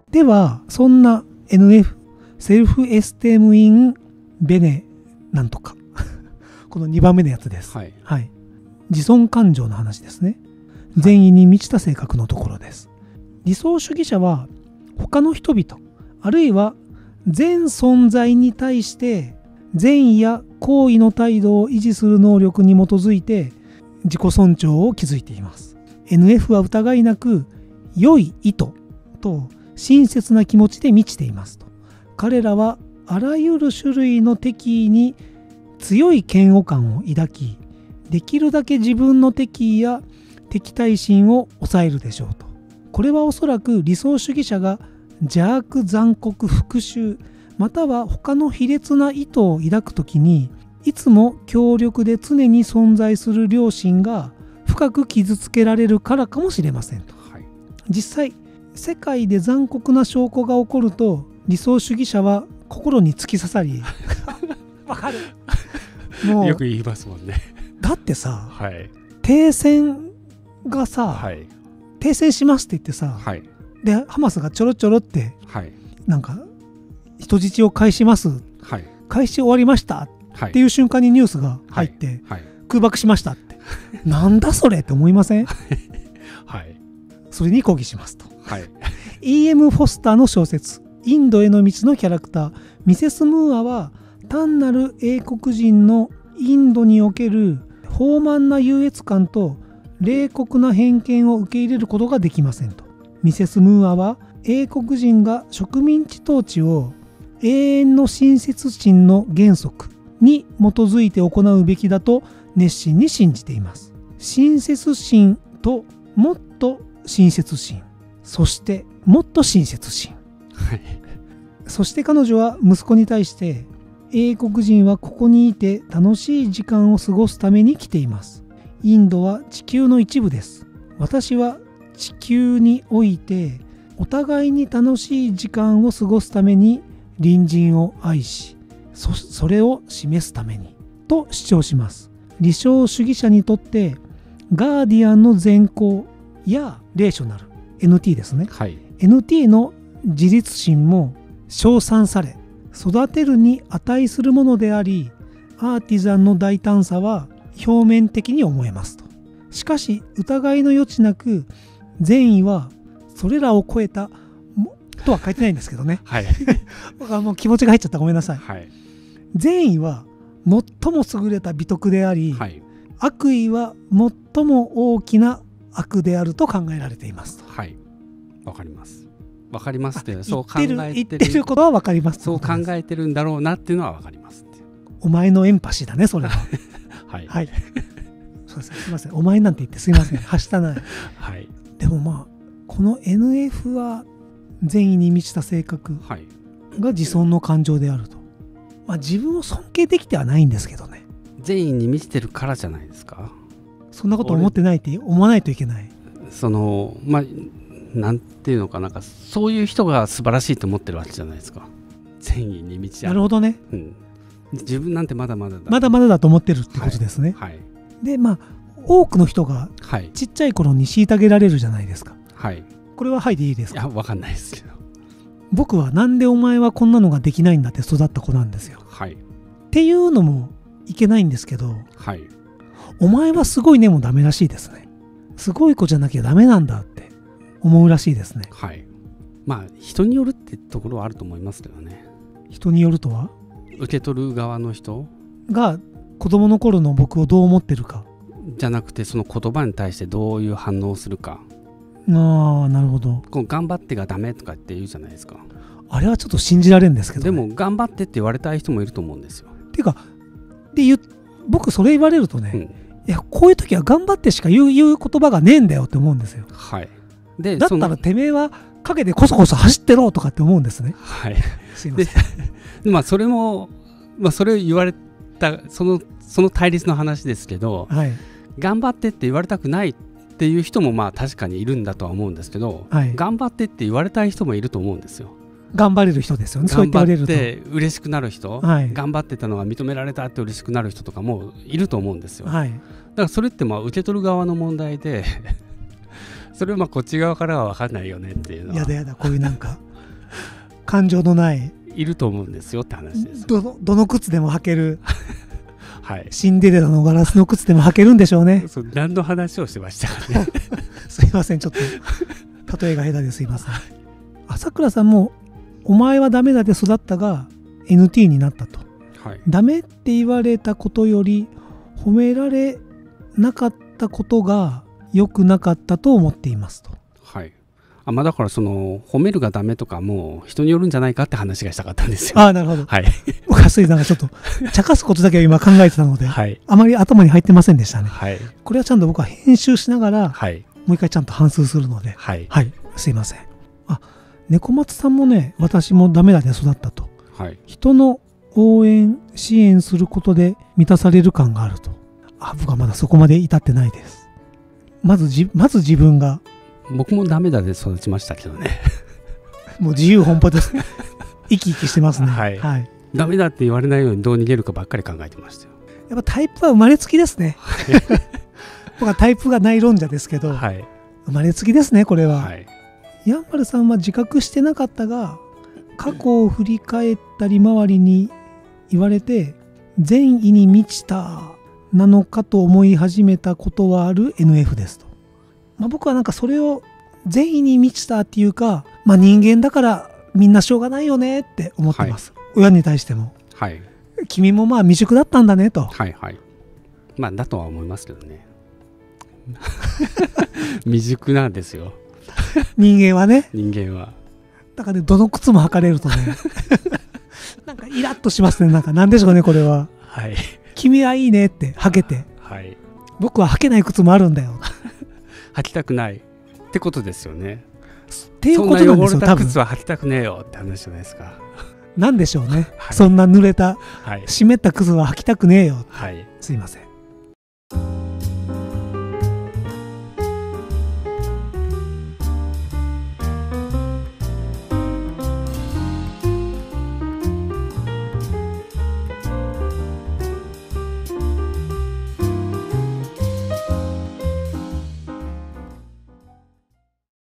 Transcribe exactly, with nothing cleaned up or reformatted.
ではそんな エヌエフ セルフエステームインベネなんとかこのにばんめのやつです、 はいはい、自尊感情の話ですね。善意に満ちた性格のところです。理想主義者は他の人々あるいは全存在に対して善意や好意の態度を維持する能力に基づいて自己尊重を築いています。 エヌエフ は疑いなく良い意図と親切な気持ちで満ちていますと。彼らはあらゆる種類の敵意に強い嫌悪感を抱き、できるだけ自分の敵意や敵対心を抑えるでしょうと。これはおそらく理想主義者が邪悪、残酷、復讐または他の卑劣な意図を抱くときにいつも強力で常に存在する良心が深く傷つけられるからかもしれませんと、はい、実際世界で残酷な証拠が起こると理想主義者は心に突き刺さりわかるもうよく言いますもんね。 だってさ、 はい、 停戦がさ、はい、停戦しますって言ってさ、はい、でハマスがちょろちょろって、はい、なんか人質を返します、はい、開始終わりましたっていう瞬間にニュースが入って、はいはい、空爆しましたってなんだそれって思いません？はい、それに抗議しますと、はい、イーエム フォスターの小説インドへの道のキャラクターミセス・ムーアは単なる英国人のインドにおける放漫な優越感と冷酷な偏見を受け入れることができませんと。ミセス・ムーアは英国人が植民地統治を永遠の親切心の原則に基づいて行うべきだと熱心に信じています。親切心ともっと親切心、そしてもっと親切心、はい、そして彼女は息子に対して英国人はここにいて楽しい時間を過ごすために来ています。インドは地球の一部です。私は地球においてお互いに楽しい時間を過ごすために隣人を愛し そ, それを示すためにと主張します。理想主義者にとってガーディアンの善行やレーショナル エヌティー ですね、はい、エヌティー の自立心も称賛され育てるに値するものであり、アーティザンの大胆さは表面的に思えますと。しかし疑いの余地なく善意はそれらを超えたとは書いてないんですけどね、はい、もう気持ちが入っちゃった、ごめんなさい、はい、善意は最も優れた美徳であり、はい、悪意は最も大きな悪であると考えられていますと。 はい、わかりますわかりますっていうそう考えてる言ってることはわかります。 そう考えてるんだろうなっていうのはわかりますっていう。 お前のエンパシーだねそれははい、はい、そうです、すいません、お前なんて言ってすいませんはしたない、はい、でもまあこの エヌエフ は善意に満ちた性格が自尊の感情であると、まあ、自分を尊敬できてはないんですけどね。 善意に満ちてるからじゃないですか。 そんなこと思ってないって思わないといけない。 そのまあなんていうのかなんかそういう人が素晴らしいと思ってるわけじゃないですか。善意に満ちてる。 なるほどね、 うん、自分なんてまだまだだまだまだだと思ってるってことですね、はいはい、でまあ多くの人がちっちゃい頃に虐げられるじゃないですか、はい、これははいでいいですか。 いやわかんないですけど、 僕はなんでお前はこんなのができないんだって育った子なんですよ、はい、っていうのもいけないんですけど、はい、お前はすごいねもダメらしいですね。すごい子じゃなきゃダメなんだって思うらしいですね。はい、 まあ人によるってところはあると思いますけどね。 人によるとは受け取る側の人が子供の頃の僕をどう思ってるかじゃなくて、その言葉に対してどういう反応をするか。 ああなるほど。 こう頑張ってがダメとかって言うじゃないですか。 あれはちょっと信じられるんですけど、ね、 でも頑張ってって言われたい人もいると思うんですよ。 っていうかで言僕それ言われるとね、うん、いやこういう時は頑張ってしか言う、言う言葉がねえんだよって思うんですよ。はい。でだったらてめえは陰でこそこそ走ってろとかって思うんですね。はい。すいません。 でまあそれも、まあ、それを言われたそのその対立の話ですけど、はい、頑張ってって言われたくないっていう人もまあ確かにいるんだとは思うんですけど、はい、頑張ってって言われたい人もいると思うんですよ。 頑張れる人ですよね。そう言って言われると頑張って嬉しくなる人、はい、頑張ってたのが認められたって嬉しくなる人とかもいると思うんですよ、はい、だからそれってまあ受け取る側の問題でそれはまあこっち側からは分かんないよねっていうのは。 やだやだこういうなんか感情のないいると思うんですよって話です。 どの、どの靴でも履けるはい、 シンデレラのガラスの靴でも履けるんでしょうね。 そう何の話をしてましたかねすいません、ちょっと例えが下手ですいません。朝倉さんもお前はダメだで育ったが エヌティー になったと、はい、ダメって言われたことより褒められなかったことが良くなかったと思っていますと。 はい。あ、まあ、だからその褒めるがダメとかも人によるんじゃないかって話がしたかったんですよ。 ああ、なるほど。 はい。 僕は水さんがちょっと茶化すことだけを今考えてたので、 はい、 あまり頭に入ってませんでしたね。 はい。 これはちゃんと僕は編集しながら、 はい、 もう一回ちゃんと反芻するので、 はい、 はい、すいません。あ、猫松さんもね、私もダメだで育ったと。はい。人の応援支援することで満たされる感があると。あ、僕はまだそこまで至ってないです。まずじまず自分が。 僕もダメだで育ちましたけどねもう自由奔放です生き生きしてますね。 はい、はい、ダメだって言われないようにどう逃げるかばっかり考えてましたよ。 やっぱタイプは生まれつきですね僕はタイプがない論者ですけど、はい、生まれつきですねこれは。はい、ヤンバルさんは自覚してなかったが過去を振り返ったり周りに言われて善意に満ちたなのかと思い始めたことはある エヌエフ ですと。まあ、僕はなんかそれを善意に満ちたっていうか、まあ、人間だからみんなしょうがないよねって思ってます、はい、親に対しても、はい、君もまあ未熟だったんだねと。 はいはい、まあだとは思いますけどね未熟なんですよ人間はね。 人間はだからね、どの靴も履かれるとねなんかイラッとしますね。なんかなんでしょうねこれは。はい、君はいいねって履けて、はい、僕は履けない靴もあるんだよ履きたくないってことですよね。 っていうことなんですよ。 多分靴は履きたくねえよって話じゃないですか。 なんでしょうね、はい、そんな濡れた、はい、湿った靴は履きたくねえよ、はい、すいません。